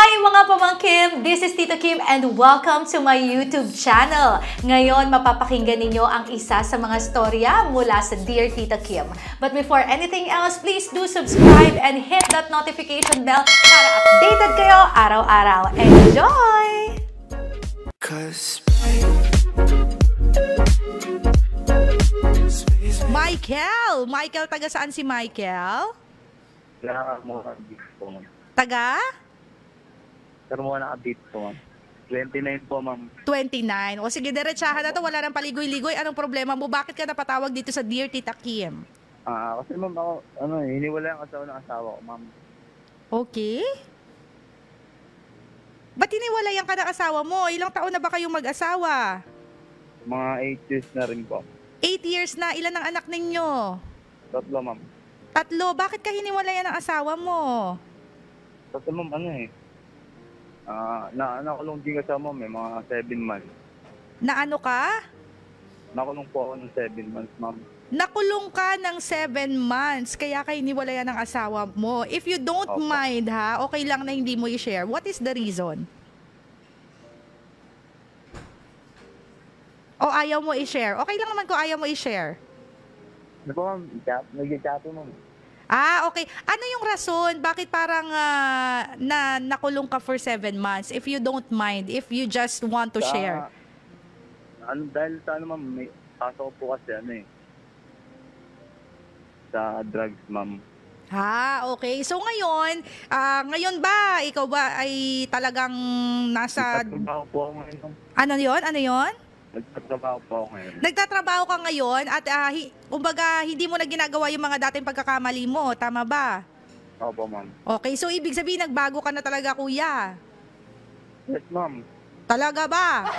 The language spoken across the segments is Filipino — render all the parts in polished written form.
mga pamangkin! This is Tita Kim and welcome to my YouTube channel. Ngayon, mapapakinggan ninyo ang isa sa mga storya mula sa Dear Tita Kim. But before anything else, please do subscribe and hit that notification bell para updated kayo araw-araw. Enjoy! Michael, taga saan si Michael? Taga? Pero mo na-update po, ma'am. 29 po, ma'am. 29. O sige, diretsahan na to. Wala nang paligoy-ligoy. Anong problema mo? Bakit ka napatawag dito sa Dear Tita Kim? Kasi ma'am, ako, hiniwala ang asawa ko, ma'am. Okay. Ba't hiniwalayan ka ng asawa mo? Ilang taon na ba kayong mag-asawa? Mga 8 years na rin po. 8 years na. Ilan ang anak ninyo? 3, ma'am. 3. Bakit ka hiniwalayan ng asawa mo? Kasi ma'am, nakulong din kasama, may mga 7 months. Na ano ka? Nakulong po ako ng 7 months, ma'am. Nakulong ka ng 7 months, kaya ka hiniwalayan ng asawa mo. If you don't mind ha, okay lang na hindi mo i-share. What is the reason? O ayaw mo i-share? Okay lang naman kung ayaw mo i-share. Ano po, ma'am? Nag-chato, ma'am. Okay. Ano yung rason? Bakit parang nakulong ka for 7 months? If you don't mind, if you just want to share. Dahil sa ma'am, may kaso ko po kasi sa drugs, ma'am. Okay. So ngayon ba, ikaw ba ay talagang nasa... Nagtatrabaho po ako ngayon. Ano yon? Nagtatrabaho po ako ngayon. Nagtatrabaho ka ngayon at kumbaga hindi mo na ginagawa yung mga dating pagkakamali mo, tama ba? Opo, ma'am. Okay, so ibig sabihin nagbago ka na talaga, kuya? Yes, ma'am. Talaga ba?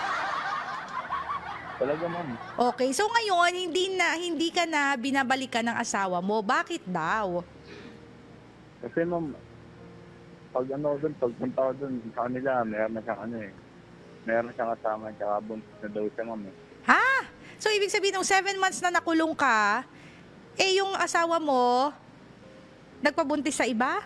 Talaga, ma'am. Okay, so ngayon hindi ka na binabalikan ng asawa mo. Bakit daw? Kasi, ma'am, pagpunta ko doon sa kanila, meron siyang kasama, tsaka buntis na daw siya, ma'am. So, ibig sabihin, nung 7 months na nakulong ka, yung asawa mo, nagpabuntis sa iba?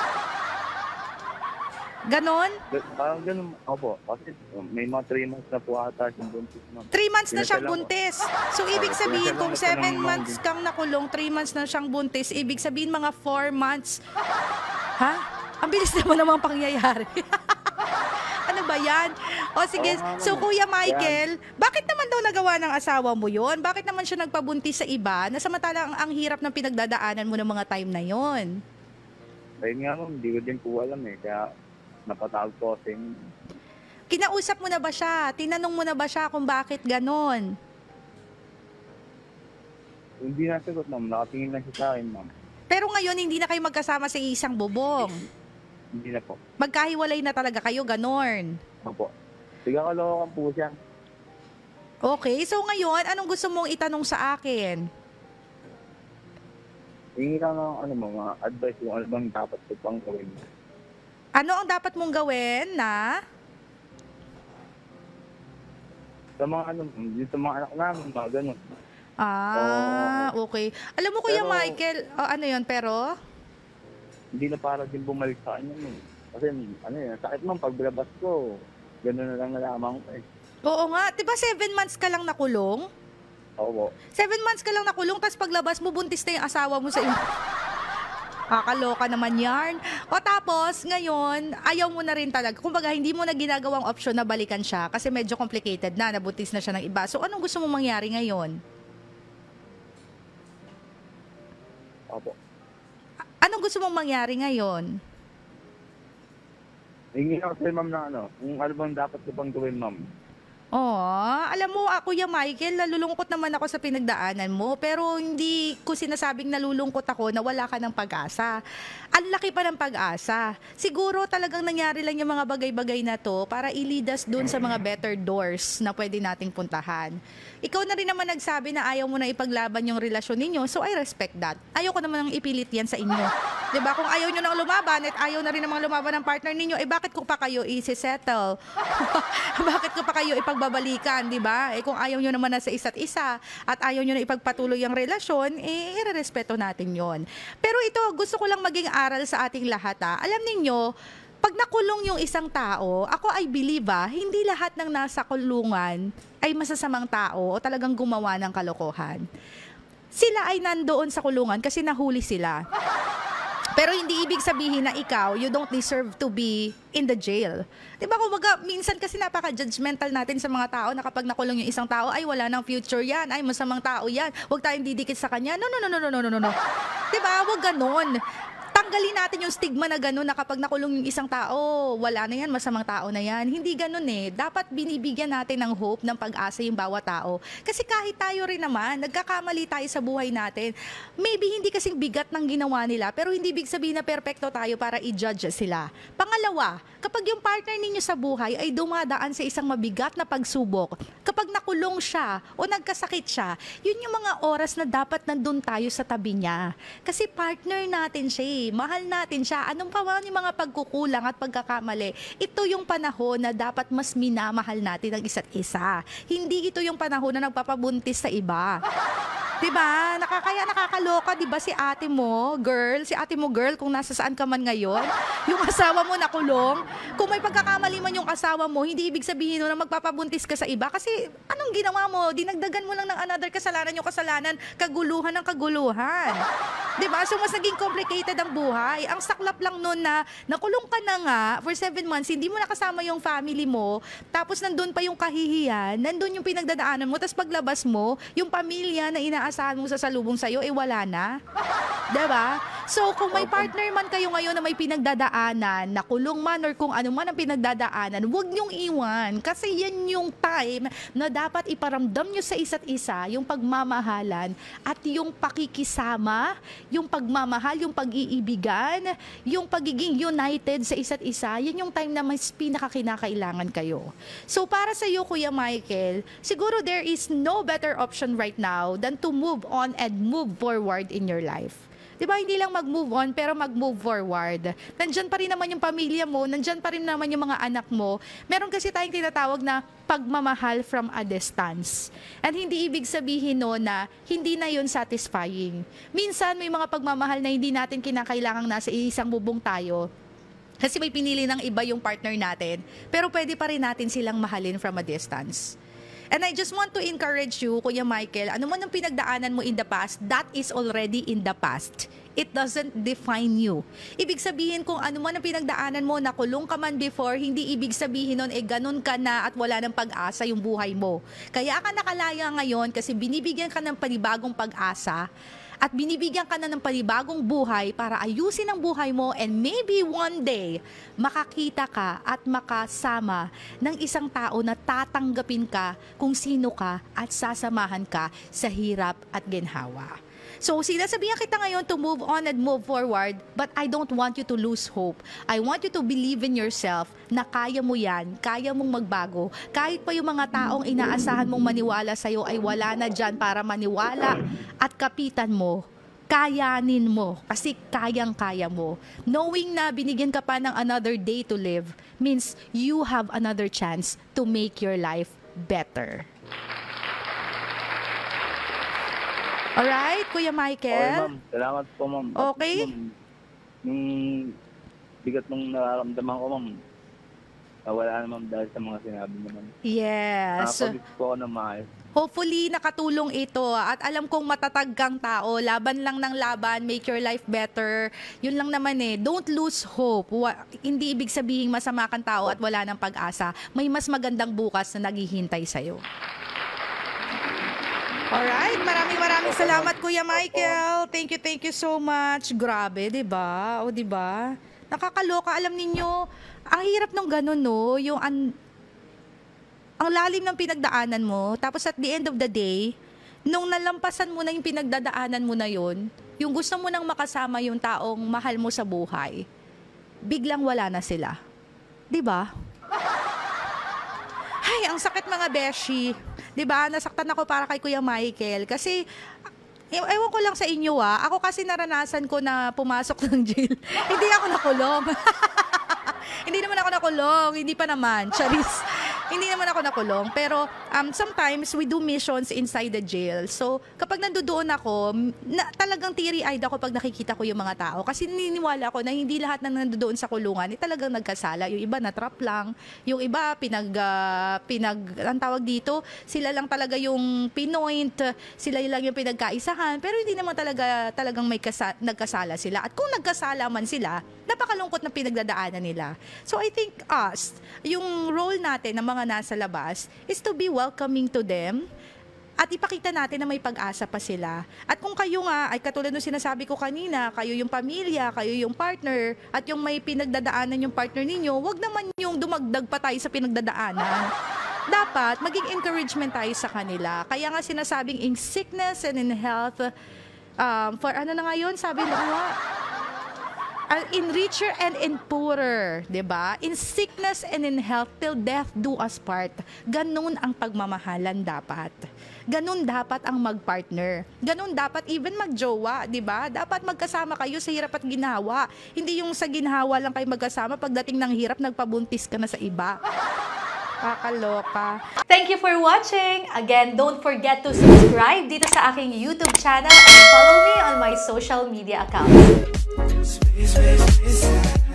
Ganon? Ganon, opo. Kasi may mga 3 months na po ata siyang buntis, ma'am. 3 months na siyang buntis. So, ibig sabihin, kung 7 months kang nakulong, 3 months na siyang buntis, ibig sabihin, mga 4 months. Ang bilis naman namang pangyayari. Ano ba yan? O sige, so Kuya Michael, bakit naman daw nagawa ng asawa mo yon? Bakit naman siya nagpabuntis sa iba na samantalang ang hirap ng pinagdadaanan mo ng mga time na yon? Ayun nga, ma'am, hindi ko din po alam kaya napatawag ko kasi. Kinausap mo na ba siya? Tinanong mo na ba siya kung bakit ganon? Hindi nasagot, ma'am. Nakatingin lang siya sa akin, ma'am. Pero ngayon, hindi na kayo magkasama sa isang bubong? Hindi na po. Magkahiwalay na talaga kayo, ganon? Opo. Sigakalokan po siya. Okay, so ngayon, anong gusto mong itanong sa akin? Hingi lang ng mga advice kung ano bang dapat ko pang gawin. Ano ang dapat mong gawin na? Sa mga sa mga anak namin, mga ganun. Okay. Alam mo, Kuya Michael, ano yon pero? Hindi na para din bumalik sa kanya. Kasi, sakit man, paglabas ko, gano'n na lang nalaman ko Oo nga. Diba 7 months ka lang nakulong? Oo. 7 months ka lang nakulong, tapos paglabas mo, buntis na yung asawa mo sa iyo. Kakaloka naman yarn. O tapos, ngayon, ayaw mo na rin talaga. Kumbaga, hindi mo na ginagawang option na balikan siya kasi medyo complicated na, nabuntis na siya ng iba. So, anong gusto mong mangyari ngayon? Opo. Anong gusto mong mangyari ngayon? Hingi ako sa'yo, ma'am, na kung ano bang dapat ko pang gawin, ma'am. Alam mo, Kuya Michael, nalulungkot naman ako sa pinagdaanan mo, pero hindi ko sinasabing nalulungkot ako na wala ka ng pag-asa. Ang laki pa ng pag-asa. Siguro talagang nangyari lang yung mga bagay-bagay na to para i-lead us dun sa mga better doors na pwede nating puntahan. Ikaw na rin naman nagsabi na ayaw mo na ipaglaban yung relasyon ninyo, so I respect that. Ayaw ko naman ipilit yan sa inyo. 'Di ba? Kung ayaw nyo nang lumaban at ayaw na rin namang lumaban ng partner ninyo, bakit ko pa kayo i-settle? Bakit ko pa kayo ipagbabalikan, 'di ba? Kung ayaw nyo naman na sa isa't isa at ayaw nyo na ipagpatuloy ang relasyon, irerespeto natin 'yon. Pero ito, gusto ko lang maging aral sa ating lahat. Alam ninyo, Pag nakulong yung isang tao, ako I believe hindi lahat ng nasa kulungan ay masasamang tao o talagang gumawa ng kalokohan. Sila ay nandoon sa kulungan kasi nahuli sila. Pero hindi ibig sabihin na ikaw, you don't deserve to be in the jail. Diba kumbaga, minsan kasi napaka-judgmental natin sa mga tao na kapag nakulong yung isang tao, ay wala nang future yan, ay masamang tao yan, huwag tayong didikit sa kanya. No. Diba, huwag ganon. Tanggalin natin yung stigma na gano'n na kapag nakulong yung isang tao, wala na yan, masamang tao na yan. Hindi gano'n eh. Dapat binibigyan natin ng hope, ng pag-asa yung bawat tao. Kasi kahit tayo rin naman, nagkakamali tayo sa buhay natin. Maybe hindi kasing bigat ng ginawa nila, pero hindi big sabihin na perpekto tayo para i-judge sila. Pangalawa, kapag yung partner ninyo sa buhay ay dumadaan sa isang mabigat na pagsubok, kapag nakulong siya o nagkasakit siya, yun yung mga oras na dapat nandun tayo sa tabi niya. Kasi partner natin siya eh. Mahal natin siya. Anong pa man yung mga pagkukulang at pagkakamali, ito yung panahon na dapat mas minamahal natin ang isa't isa. Hindi ito yung panahon na nagpapabuntis sa iba. Diba? Nakakaloka, diba si ate mo, girl, kung nasa saan ka man ngayon, yung asawa mo nakulong, kung may pagkakamali man yung asawa mo, hindi ibig sabihin na magpapabuntis ka sa iba kasi anong ginawa mo? Dinagdagan mo lang ng another kasalanan, yung kasalanan, kaguluhan ng kaguluhan. Diba? So mas naging complicated ang buhay. Ang saklap lang nun na nakulong ka na nga for 7 months, hindi mo nakasama yung family mo, tapos nandun pa yung kahihiyan, nandun yung pinagdadaanan mo, tapos paglabas mo, yung pamilya na inaasahan mo sa salubong sa'yo, wala na. Diba? So, kung may partner man kayo ngayon na may pinagdadaanan, nakulong man or kung ano man ang pinagdadaanan, huwag niyong iwan. Kasi yan yung time na dapat iparamdam niyo sa isa't isa yung pagmamahalan at yung pakikisama, yung pagmamahal, yung pag-iibigan, yung pagiging united sa isa't isa. Yan yung time na mas pinakakinakailangan kayo. So, para sa iyo, Kuya Michael, siguro there is no better option right now than to move on and move forward in your life. Diba, hindi lang mag-move on, pero mag-move forward. Nandyan pa rin naman yung pamilya mo, nandyan pa rin naman yung mga anak mo. Meron kasi tayong tinatawag na pagmamahal from a distance. And hindi ibig sabihin no na hindi na yun satisfying. Minsan may mga pagmamahal na hindi natin kinakailangang nasa isang bubong tayo. Kasi may pinili ng iba yung partner natin, pero pwede pa rin natin silang mahalin from a distance. And I just want to encourage you, Kuya Michael, ano man ang pinagdaanan mo in the past, that is already in the past. It doesn't define you. Ibig sabihin kung ano man ang pinagdaanan mo, nakulong ka man before, hindi ibig sabihin nun, ganun ka na at wala ng pag-asa yung buhay mo. Kaya ka nakalaya ngayon kasi binibigyan ka ng panibagong pag-asa at binibigyan ka na ng panibagong buhay para ayusin ang buhay mo and maybe one day makakita ka at makasama ng isang tao na tatanggapin ka kung sino ka at sasamahan ka sa hirap at ginhawa. So, sinasabihan kita ngayon to move on and move forward, but I don't want you to lose hope. I want you to believe in yourself na kaya mo yan, kaya mong magbago. Kahit pa yung mga taong inaasahan mong maniwala sa'yo ay wala na dyan para maniwala at kapitan mo, kayanin mo kasi kayang-kaya mo. Knowing na binigyan ka pa ng another day to live means you have another chance to make your life better. Alright, Kuya Michael? Okay, ma'am. Salamat po, ma'am. Okay. Yung bigat nung nararamdaman ko, ma'am, nawala na, ma'am, dahil sa mga sinabi mo, ma'am. Yes. Nakapag-isip po ako ng maayos. Hopefully, nakatulong ito. At alam kong matatag kang tao. Laban lang ng laban. Make your life better. Yun lang naman eh. Don't lose hope. Hindi ibig sabihin masama kang tao at wala ng pag-asa. May mas magandang bukas na naghihintay sa'yo. Alright, maraming salamat Kuya Michael. Thank you so much. Grabe, 'di ba? O 'di ba? Nakakaloka, alam ninyo, ang hirap nung ganun no, yung ang lalim ng pinagdaanan mo, tapos at the end of the day, nung nalampasan mo na yung pinagdadaanan mo na yon, yung gusto mo nang makasama yung taong mahal mo sa buhay, biglang wala na sila. 'Di ba? Ay, ang sakit mga beshi. 'Di ba? Nasaktan ako para kay Kuya Michael kasi ewan ko lang sa inyo ako kasi naranasan ko na pumasok ng jail. Hindi ako nakulong. Hindi naman ako nakulong, hindi pa naman. Charis. Hindi naman ako nakulong, pero sometimes we do missions inside the jail. So, kapag nandoon ako, talagang teary-eyed ako pag nakikita ko yung mga tao. Kasi naniniwala ako na hindi lahat ng nandoon sa kulungan talagang nagkasala. Yung iba na-trap lang, yung iba ang tawag dito, sila lang talaga yung pinoint, sila lang yung pinagkaisahan, pero hindi naman talagang nagkasala sila. At kung nagkasala man sila, napakalungkot na pinagdadaanan nila. So, I think yung role natin ng mga nasa labas is to be welcoming to them at ipakita natin na may pag-asa pa sila. At kung kayo nga, ay katulad ng sinasabi ko kanina, kayo yung pamilya, kayo yung partner, at yung may pinagdadaanan yung partner ninyo, wag naman yung dumagdag pa tayo sa pinagdadaanan. Dapat, maging encouragement tayo sa kanila. Kaya nga sinasabing in sickness and in health, for ano na ngayon, sabi mo, in richer and in poorer, 'di ba? In sickness and in health till death do us part. Ganun ang pagmamahalan dapat. Ganun dapat ang magpartner. Ganun dapat even magjowa, 'di ba? Dapat magkasama kayo sa hirap at ginhawa. Hindi yung sa ginhawa lang kayo magkasama, pagdating ng hirap nagpabuntis ka na sa iba. Kakaloka. Thank you for watching. Again, don't forget to subscribe dito sa aking YouTube channel and follow me on my social media accounts. Space, space, space.